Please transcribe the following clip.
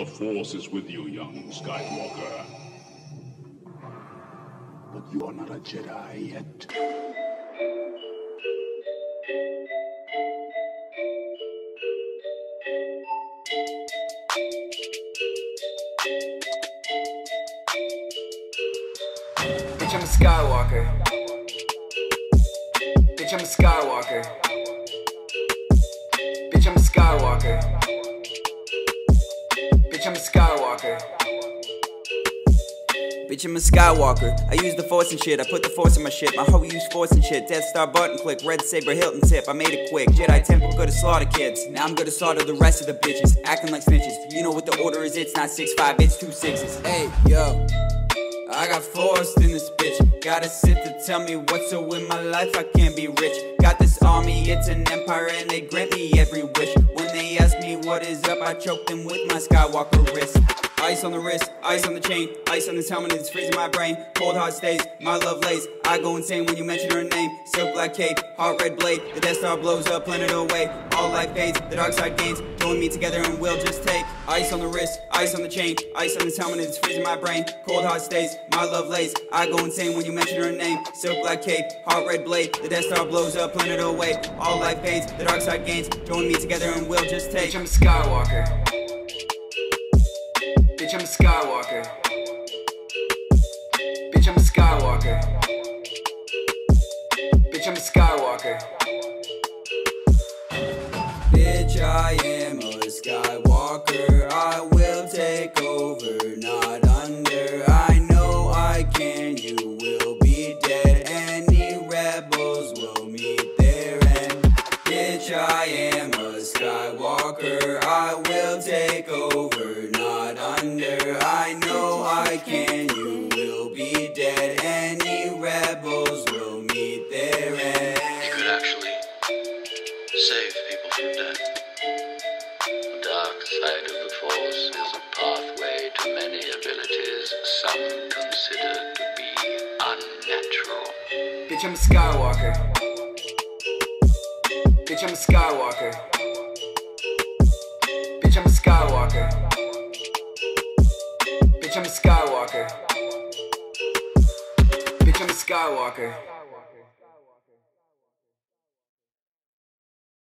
Force is with you, young Skywalker. But you are not a Jedi yet. Bitch, I'm a Skywalker. Bitch, I'm a Skywalker. Bitch, I'm a Skywalker. Bitch, I'm a Skywalker. Bitch, I'm a Skywalker. I use the Force and shit. I put the Force in my shit. My hoe use Force and shit. Death Star button click. Red saber hilt and tip. I made it quick. Jedi temple go to slaughter kids. Now I'm gonna slaughter the rest of the bitches. Acting like snitches. You know what the order is. It's not 6'5", it's 2 6s. Hey, yo. I got forced in this bitch. Got a Sith to tell me what's up with my life. I can't be rich. Got this army, it's an empire, and they grant me every wish. When they ask me what is up, I choke them with my Skywalker wrist. Ice on the wrist, ice on the chain, ice on this helmet, it's freezing my brain. Cold hard stays, my love lays. I go insane when you mention her name. Silk black cape, heart red blade. The Death Star blows up, planet away. All life fades, the dark side gains. Join me together and we'll just take. Ice on the wrist, ice on the chain, ice on this helmet, it's freezing my brain. Cold hard stays, my love lays. I go insane when you mention her name. Silk black cape, heart red blade. The Death Star blows up, planet away. All life fades, the dark side gains. Join me together and we'll just take. Bitch, I'm a Skywalker. Bitch, I'm a Skywalker. Bitch, I'm a Skywalker. Bitch, I'm a Skywalker. Bitch, I am a Skywalker. I will take over, not under. I know I can, you will be dead. Any rebels will meet their end. Bitch, I am a Skywalker. I will take over, not under. I know I can, you will be dead. Any rebels will meet their end. You could actually save people from death. The dark side of the Force is a pathway to many abilities some consider to be unnatural. Bitch, I'm a Skywalker. Bitch, I'm a Skywalker. Bitch, I'm a Skywalker. Bitch, I'm a Skywalker. Bitch, I'm a Skywalker.